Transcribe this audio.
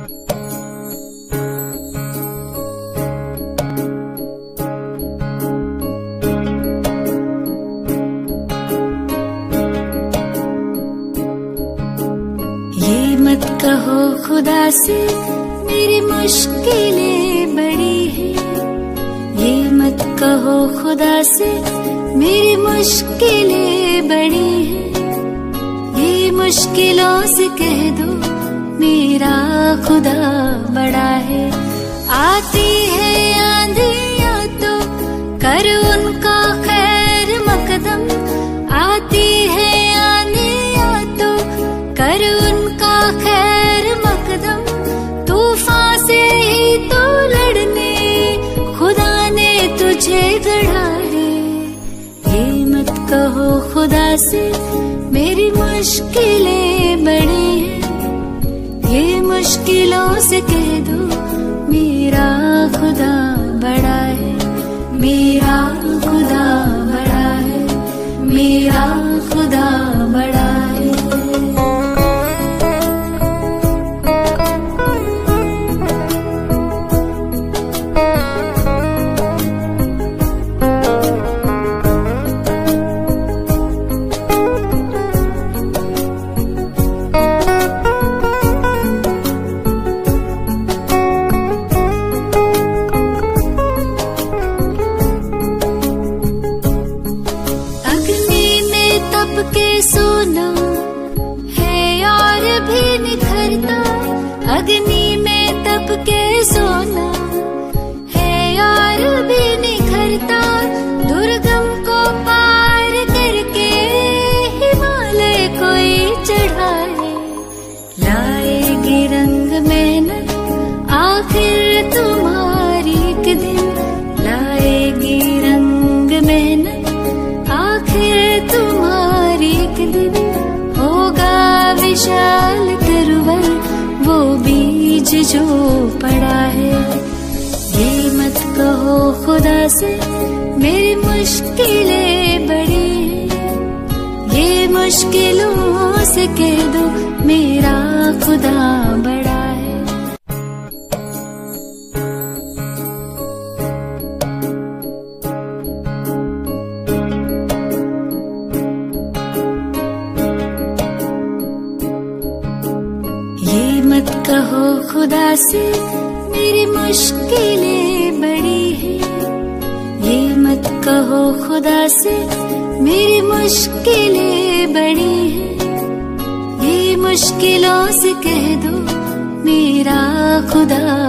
मत कहो खुदा से मेरी मुश्किलें बड़ी हैं, ये मत कहो खुदा से मेरी मुश्किलें बड़ी हैं, ये मुश्किलों से कह दो मेरा खुदा बड़ा है। आती है आंधियाँ तो कर उनका खैर मकदम, आती है आंधियाँ तो कर उनका खैर मकदम, तूफान से ही तो लड़ने खुदा ने तुझे गढ़ा है। ये मत कहो खुदा से मेरी मुश्किलें बड़ी हैं, ये मुश्किलों से कह दो मेरा खुदा बड़ा है, मेरा खुदा बड़ा है, मेरा खुदा बड़ा है। सोना है और भी निखरता, अग्नि में तप के सोना है और भी निखरता, दुर्गम को पार करके हिमालय कोई चढ़ाए, लाएगी रंग मेहनत आखिर तुम्हारी एक दिन, लाएगी रंग मेहनत आखिर तुम्हारी एक दिन, होगा विशाल तरवर वो बीज जो पड़ा है। ये मत कहो खुदा से मेरी मुश्किलें बड़ी हैं, ये मुश्किलों से कह दो मेरा खुदा बड़ा है। मत कहो खुदा से मेरी मुश्किलें बड़ी हैं, ये मत कहो खुदा से मेरी मुश्किलें बड़ी हैं, ये मुश्किलों से कह दो मेरा खुदा